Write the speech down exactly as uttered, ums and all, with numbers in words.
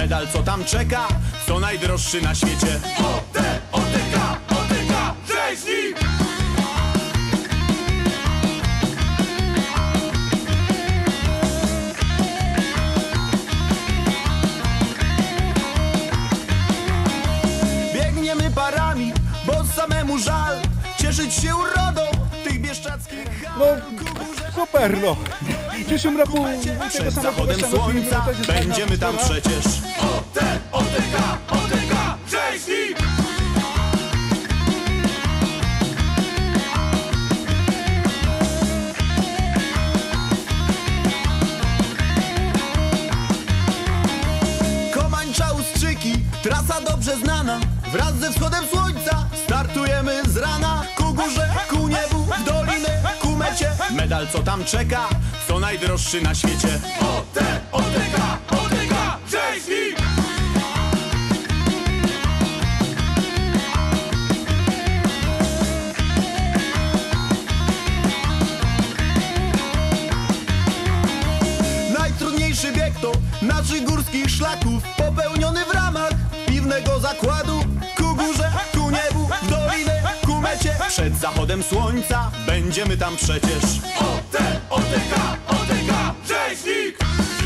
Medal co tam czeka, co najdroższy na świecie. O T, O T K, O T K, rzeźnik! Biegniemy parami, bo samemu żal cieszyć się urodą tych bieszczadzkich hal. No, super, no. W przyszłym roku Przed zachodem słońca będziemy tam przecież. O T, O T K, O T K, rzeźnik! Komańcza Ustrzyki, trasa dobrze znana. Wraz ze wschodem słońca startujemy z rana. Ku górze, ku niebu, w dolinę, ku mecie. Medal co tam czeka, co najdroższy na świecie. O T, O T K, O T K, rzeźnik! Najtrudniejszy bieg to naszych górskich szlaków, popełniony w ramach piwnego zakładu. Ku górze, ku niebu, w dolinę, ku mecie. Przed zachodem słońca będziemy tam przecież. O T, O T K, O T K, rzeźnik!